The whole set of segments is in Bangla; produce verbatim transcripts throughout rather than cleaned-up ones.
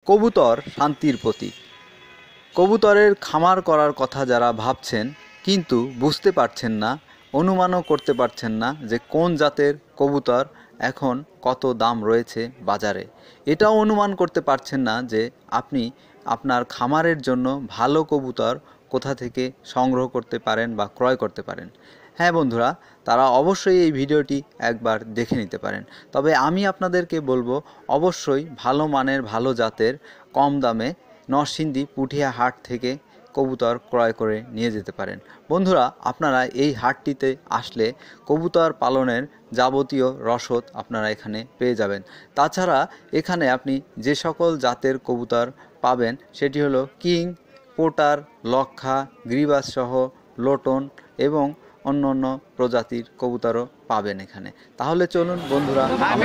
কবুতর শান্তির প্রতীক। কবুতরের খামার করার কথা যারা ভাবছেন কিন্তু বুঝতে পারছেন না, অনুমানও করতে পারছেন না যে কোন জাতের কবুতর এখন কত দাম রয়েছে বাজারে, এটাও অনুমান করতে পারছেন না যে আপনি আপনার খামারের জন্য ভালো কবুতর কোথা থেকে সংগ্রহ করতে পারেন বা ক্রয় করতে পারেন। হ্যাঁ বন্ধুরা, তারা অবশ্যই এই ভিডিওটি একবার দেখে নিতে পারেন। তবে আমি আপনাদেরকে বলবো অবশ্যই ভালো মানের ভালো জাতের কম দামে নরসিংদী পুঠিয়া হাট থেকে কবুতর ক্রয় করে নিয়ে যেতে পারেন। বন্ধুরা, আপনারা এই হাটটিতে আসলে কবুতর পালনের যাবতীয় রসদ আপনারা এখানে পেয়ে যাবেন। তাছাড়া এখানে আপনি যে সকল জাতের কবুতর পাবেন সেটি হলো কিং, পোটার, লক্ষা, গ্রিবাস সহ লোটন এবং অন্য অন্য প্রজাতির কবুতরও পাবেন এখানে। তাহলে চলুন বন্ধুরা,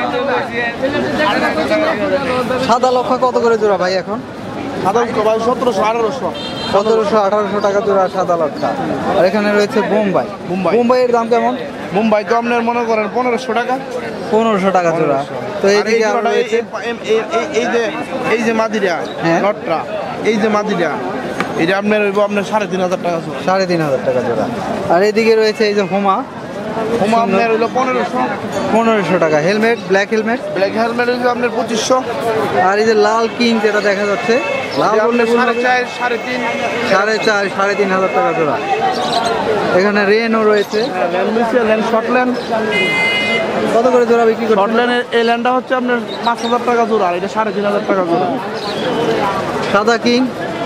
সাদা লক্ষা কত করে জোড়া ভাই এখন? সাদা ভাই সতেরোশো আঠারোশো সতেরোশো আঠারোশো টাকা জোড়া সাদা লক্ষা। আর এখানে রয়েছে বোম্বাই। মুম্বাই মুম্বাইয়ের দাম কেমন? মুম্বাই তো আপনার মনে করেন পনেরোশো টাকা পনেরোশো টাকা জোড়া। তো এইদিকে আরো রয়েছে এই যে এই যে মাদিরা নটটা, এই যে মাদিরা এটা আপনার হইব আপনার সাড়ে তিন হাজার টাকা সাড়ে তিন হাজার টাকা জোড়া। আর এদিকে রয়েছে এই যে হোমা, হোমা আপনার হইলো পনেরোশো পনেরোশো টাকা। Helmet, black helmet, black helmet হইলো আপনার পঁচিশশো। আর এই যে লাল কিং যেটা দেখা যাচ্ছে, লাল সাড়ে চার সাড়ে তিন সাড়ে চার সাড়ে তিন হাজার টাকা জোড়া। এখানে রেনও রয়েছে, শর্টল্যান্ড কত করে জোড়া বিক্রি করছেন? শর্টল্যান্ডের এই ল্যান্ডটা হচ্ছে আপনার পাঁচ হাজার টাকা জোড়া, আর এটা সাড়ে তিন হাজার টাকা জোড়া। সাদা কিং,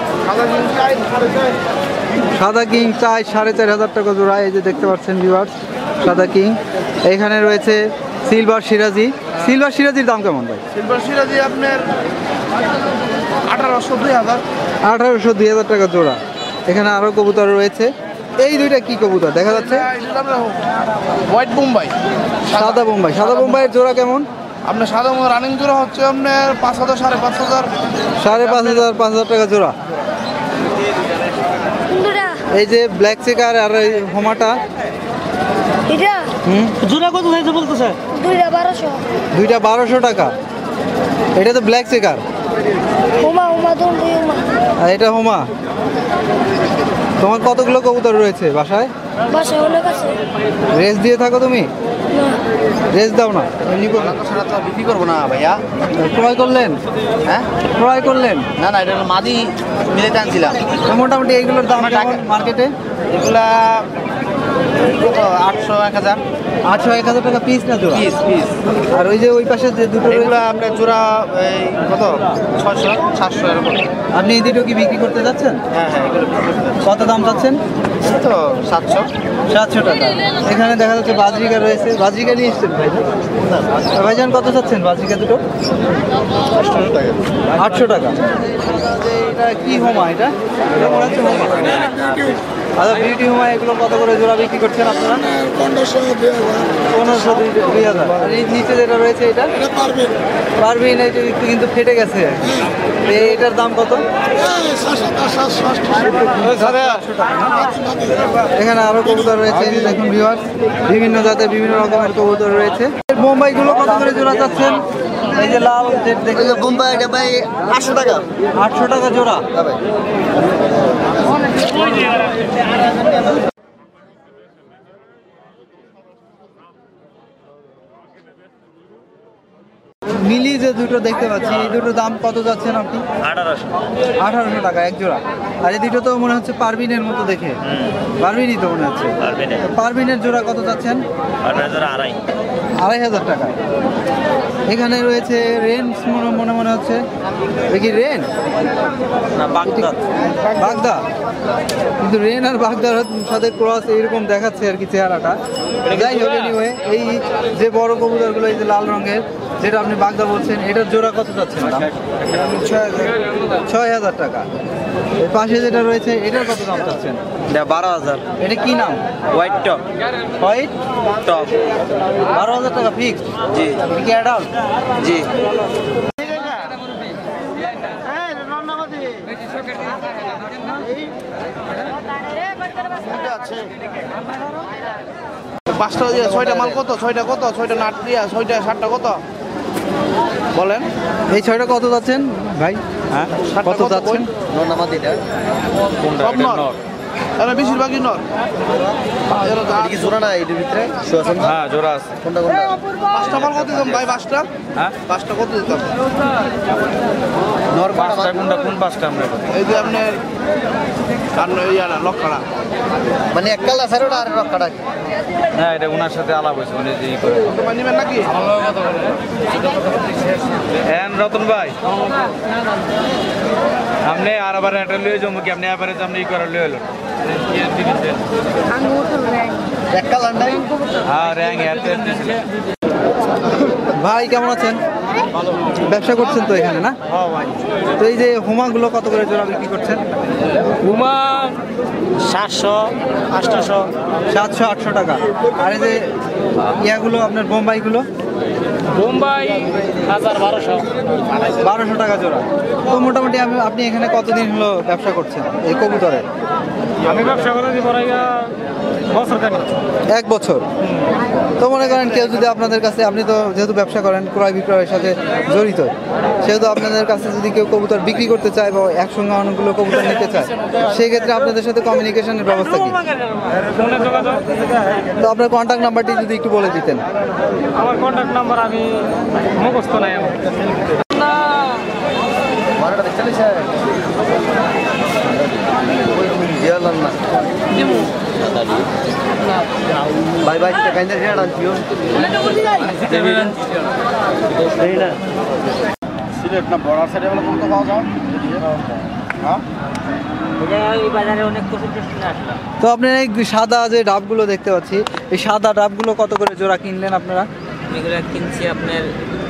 সাদা কিং চাই সাড়ে চার হাজার টাকা জোড়া। এই যে দেখতে পাচ্ছেন ভিউয়ার্স, সাদা কিং। এখানে রয়েছে সিলভার সিরাজি। সিলভার সিরাজির দাম কেমন ভাই? সিলভার সিরাজি আপনার আঠারোশো দুই হাজার আঠারোশো দুই হাজার টাকা জোড়া। এখানে আরও কবুতর রয়েছে। এই দুইটা কি কবুতর দেখা যাচ্ছে? হোয়াইট বোম্বাই, সাদা বোম্বাই। সাদা বোম্বাইয়ের জোড়া কেমন? আপনার সাদা রানিং জোড়া হচ্ছে আপনার পাঁচ হাজার সাড়ে পাঁচ হাজার সাড়ে পাঁচ হাজার পাঁচ হাজার টাকা জোড়া। এই যে ব্ল্যাক চেকার আর এই হোমাটা, এটা হুম জোড়া কত চাইছে বলতেছে? দুইটা বারোশো। দুইটা বারোশো টাকা। এটা তো ব্ল্যাক চেকার। হোমা হোমা দুই হোমা। আর এটা হোমা। তোমার কতগুলো কবুতর রয়েছে বাসায়? বাসায় অনেক আছে। রেস দিয়ে থাকো তুমি? না, রেস দাও না? এমনি বিক্রি করবো না ভাইয়া। ক্রয় করলেন? হ্যাঁ ক্রয় করলেন? না না, এটা মাদি মিলে টানছিলাম। মোটামুটি এইগুলোর দাম কেমন মার্কেটে? এগুলা কত? আটশো এক হাজার আটশো এক হাজার টাকা পিস না জোড়া? Piece piece. আর ওই যে ওই পাশে যে দুটো এগুলা আপনার জোড়া এই কত? ছয়শো সাতশো এরকম। আপনি এই দুটো কি বিক্রি করতে যাচ্ছেন? হ্যাঁ হ্যাঁ, এগুলো বিক্রি করতে যাচ্ছি। কত দাম চাচ্ছেন? তো সাতশো সাতশো টাকা। এখানে দেখা যাচ্ছে বাজরিকা রয়েছে। বাজরিকা নিয়ে এসছেন ভাই? ভাইজান কত চাচ্ছেন বাজরিকা দুটো? আটশো টাকা। আটশো টাকা। এটা কি হোমা? এটা এটা মনে হচ্ছে হোমা। আচ্ছা, বিউটি হোমা এগুলো কত করে জোড়া বিক্রি করছেন আপনারা? পনেরোশো পনেরোশো দুই হাজার। আর এই নিচে যেটা রয়েছে এটা পারবিন, এটা কিন্তু ফেটে গেছে। এটার দাম কত? এখানে আরো কবুতর রয়েছে দেখুন ভিউয়ার্স, বিভিন্ন জাতের বিভিন্ন রকমের কবুতর রয়েছে। বোম্বাইগুলো কত করে জোড়া যাচ্ছেন? এই যে লাল দেখে বোম্বাই এটা ভাই আটশো টাকা। আটশো টাকা জোড়া। মিলি যে দুটো দেখতে পাচ্ছি, এই দুটোর দাম কত যাচ্ছেন আপনি? আঠারোশো আঠারোশো টাকা এক জোড়া। আর এই দুটো তো মনে হচ্ছে পারবিনের মতো দেখে। পারবিনই তো মনে হচ্ছে। পারবিনের জোড়া কত যাচ্ছেন? আড়াই আড়াই হাজার টাকা। এখানে রয়েছে রেন মনে মনে মনে হচ্ছে। দেখি রেন না বাগদা বাগদা, কিন্তু রেন আর বাগদার সাথে ক্রস এইরকম দেখাচ্ছে আর কি চেহারাটা। যাই হোক, এনিওয়ে এই যে বড় কবুতরগুলো এই যে লাল রঙের যেটা আপনি বাগদা বলছেন, এটার জোড়া কত যাচ্ছেন? ছয় হাজার টাকা। এর পাশে যেটা রয়েছে এটার কত দাম চাচ্ছেন? বারো হাজার। এটা কি নাম? White top. হোয়াইট টপ বারো হাজার টাকা ফিক্সড? জি। কি অ্যাডাল্ট? জি। পাঁচটা ছয়টা মাল কত? ছয়টা কত? ছয়টা নাট দিয়া ছয়টা সাতটা কত বলেন? এই ছয়টা কত যাচ্ছেন ভাই? হ্যাঁ ষাটটা কত যাচ্ছেন? সব নর এরা বেশিরভাগই নর এরা যা হ্যাঁ জোড়া আছে। পাঁচটা মাল কত দিতাম ভাই পাঁচটা হ্যাঁ পাঁচটা কত দিতাম পাঁচটা কোনটা কোন পাঁচটা আমরা এই যে আপনার কারণ ইয়ারা লক্ষাড়া মানে এক কালা সাইড আর রক্ষাটা হ্যাঁ এটা ওনার সাথে আলাপ হয়েছে উনি যে ই করে তোমার নিবেন নাকি হ্যাঁ রতন ভাই আপনি আর আবার একটা লয়ে যাবো কি আপনি আবার আপনি ই করে লয়ে এলো এক কালার নাই হ্যাঁ র্যাং ভাই কেমন আছেন? ব্যবসা করছেন তো এখানে না? তো এই যে হুমাগুলো কত করে জোড়া বিক্রি করছেন? হুমা সাতশো আটশোশো সাতশো আটশো টাকা। আর এই যে ইয়াগুলো আপনার বোম্বাইগুলো বোম্বাই হাজার বারোশো বারোশো টাকা জোড়া। তো মোটামুটি আমি আপনি এখানে কতদিন হলো ব্যবসা করছেন এই কবুতরের? আমি ব্যবসা করে দিব বছর কেন এক বছর। তো মনে করেন কেউ যদি আপনাদের কাছে, আপনি তো যেহেতু ব্যবসা করেন ক্রয় বিক্রয়ের সাথে জড়িত, সেহেতু আপনাদের কাছে যদি কেউ কবুতর বিক্রি করতে চায় বা একসঙ্গে অনেকগুলো কবুতর নিতে চায়, সেই ক্ষেত্রে আপনাদের সাথে কমিউনিকেশনের ব্যবস্থা কি? ফোনে যোগাযোগ। তো আপনার কন্ট্যাক্ট নাম্বারটি যদি একটু বলে দিতেন। আমার কন্ট্যাক্ট নাম্বার আমি মুখস্থ নাই আমার না বারোটা দেখতে স্যার না বাই বাই কাইন্ডার হেড আনছিও সিলেট না বড় সাইডে বলে কোনটা পাওয়া যায় হ্যাঁ এই বাজারে অনেক প্রচুর প্রশ্ন আসলো। তো আপনার এই সাদা যে ডাবগুলো দেখতে পাচ্ছি, এই সাদা ডাবগুলো কত করে জোড়া কিনলেন আপনারা? এগুলো কিনছি আপনার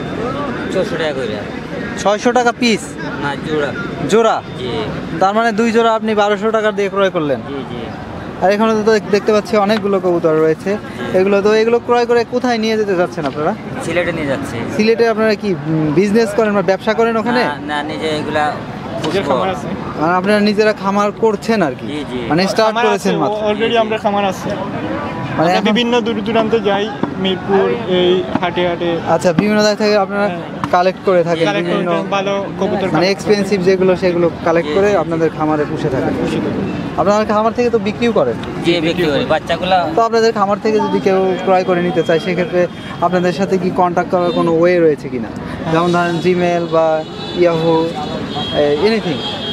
ছশো টাকা করে। ছয়শো টাকা পিস না জোড়া জোড়া? জি তার মানে দুই জোড়া আপনি বারোশো টাকা দিয়ে ক্রয় করলেন। জি জি আর এখানে তো দেখতে পাচ্ছি অনেকগুলো কবুতর রয়েছে। এগুলো তো এগুলো ক্রয় করে কোথায় নিয়ে যেতে যাচ্ছেন আপনারা? সিলেটে নিয়ে যাচ্ছে। সিলেটে আপনারা কি বিজনেস করেন বা ব্যবসা করেন ওখানে? না, না নিজে এগুলা নিজের খামার আছে মানে আপনারা নিজেরা খামার করছেন আর কি? জি, জি। মানে স্টার্ট করেছেন মাত্র? অলরেডি আমরা খামার আছে মানে আমরা এখন- বিভিন্ন দূর দূরান্তে যাই মিরপুর এই হাটে হাটে আচ্ছা, বিভিন্ন জায়গা থেকে আপনারা কালেক্ট করে থাকেন কালেক্ট বিভিন্ন, করতে ভালো কবুতর মানে এক্সপেন্সিভ যেগুলো সেগুলো কালেক্ট করে আপনাদের খামারে পুষে থাকেন। আপনাদের খামার থেকে তো বিক্রিও করেন? যে বিক্রি করি বাচ্চাগুলা। তো আপনাদের খামার থেকে যদি কেউ ক্রয় করে নিতে চায়, সেক্ষেত্রে আপনাদের সাথে কি কন্ট্যাক্ট করার কোনো ওয়ে রয়েছে কিনা? যেমন ধরেন জিমেল বা ইয়াহু এনিথিং?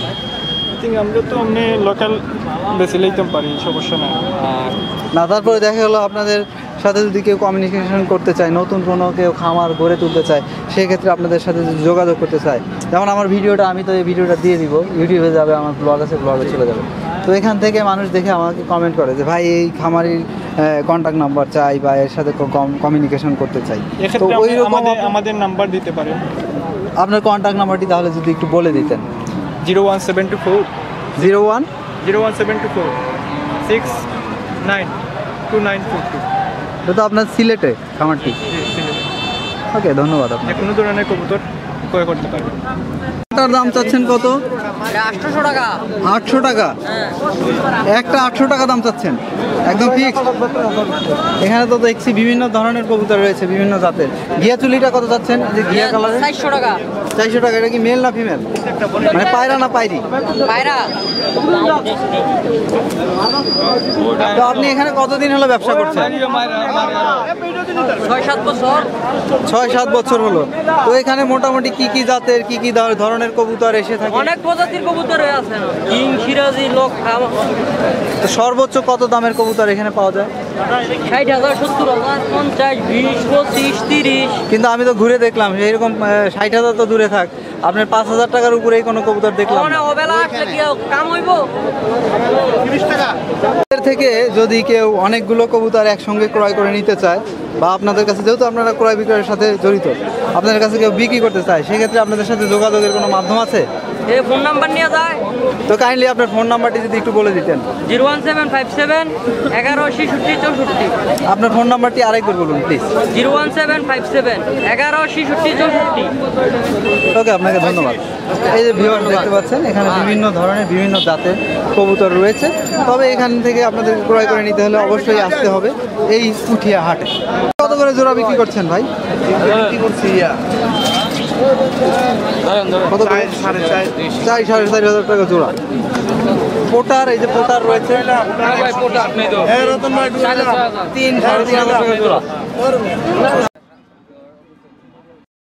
আমরা তো এমনি লোকাল বেশি লইতে পারি, সমস্যা নাই। না, তারপরে দেখা গেলো আপনাদের সাথে যদি কেউ কমিউনিকেশন করতে চায়, নতুন কোনো কেউ খামার গড়ে তুলতে চায়, সেক্ষেত্রে আপনাদের সাথে যদি যোগাযোগ করতে চায়, যেমন আমার ভিডিওটা, আমি তো এই ভিডিওটা দিয়ে দিব, ইউটিউবে যাবে, আমার ব্লগ আছে, ব্লগে চলে যাবে। তো এখান থেকে মানুষ দেখে আমাকে কমেন্ট করে যে ভাই এই খামারির কন্ট্যাক্ট নাম্বার চাই বা এর সাথে কমিউনিকেশন করতে চাই। তো এক্ষেত্রে ওই রকম আমাদের আমাদের নাম্বার দিতে পারেন। আপনার কন্ট্যাক্ট নাম্বারটি তাহলে যদি একটু বলে দিতেন। Zero one seven two four zero one zero one seven two four six nine two nine four two. এটা তো আপনার সিলেটে খামারটি? ওকে, ধন্যবাদ। আপনার যে কোনো ধরনের কবুতর ক্রয় করতে পারবেন। তার দাম চাচ্ছেন কত? আটশোশো টাকা। আটশো টাকা? একটা আটশো টাকা দাম চাচ্ছেন একদম ফিক্স? এখানে তো দেখছি বিভিন্ন ধরনের কবুতর রয়েছে, বিভিন্ন জাতের। ঘিয়া চুলিটা কত চাচ্ছেন? যে ঘিয়া কালারের? চারশো টাকা। চারশো টাকা। এটা কি মেল না ফিমেল? মানে পায়রা না পায়রি? পায়রা। তো আপনি এখানে কতদিন হলো ব্যবসা করছেন? ছয় সাত বছর। ছয় সাত বছর হলো। তো এখানে মোটামুটি কি কি জাতের, কি কি ধরনের কবুতর এসে থাকে? অনেক প্রজাতির কবুতর আছে, কিং, সিরাজি, লক্ষা। তো সর্বোচ্চ কত দামের কবুতর এখানে পাওয়া যায়? ষাট হাজার, সত্তর হাজার, পঞ্চাশ, বিশ, পঁচিশ, তিরিশ। কিন্তু আমি তো ঘুরে দেখলাম এইরকম ষাট হাজার তো দূরে থাক, আপনার পাঁচ হাজার টাকার উপরেই কোনো কবুতর দেখলাম না। অবেলা আসলে কি কাম হইব? এর থেকে যদি কেউ অনেকগুলো কবুতর একসঙ্গে ক্রয় করে নিতে চায়, বা আপনাদের কাছে যেহেতু আপনারা ক্রয় বিক্রয়ের সাথে জড়িত, আপনাদের কাছে কেউ বিক্রি করতে চায়, সেক্ষেত্রে আপনাদের সাথে যোগাযোগের কোনো মাধ্যম আছে? এই ফোন নাম্বার নিয়ে যায়। তো কাইন্ডলি আপনার ফোন নাম্বারটি যদি একটু বলে দিতেন। Zero one seven five seven এগারো ছেষট্টি চৌষট্টি। আপনার ফোন নাম্বারটি আরেকবার বলুন please. Zero one seven five seven এগারো ছেষট্টি চৌষট্টি। ওকে, আপনাকে ধন্যবাদ। এই যে ভিউয়ার্স দেখতে পাচ্ছেন, এখানে বিভিন্ন ধরনের বিভিন্ন জাতের কবুতর রয়েছে। তবে এখান থেকে আপনাদের ক্রয় করে নিতে হলে অবশ্যই আসতে হবে এই পুঠিয়া হাটে। কত করে জোড়া বিক্রি করছেন ভাই? কি করছি ইয়া কত করে? চার, সাড়ে চার। চাই সাড়ে চার হাজার টাকা জোড়া। পোটার, এই যে পোটার রয়েছে এ রতন ভাই, তিন সাড়ে তিন হাজার টাকা জোড়া।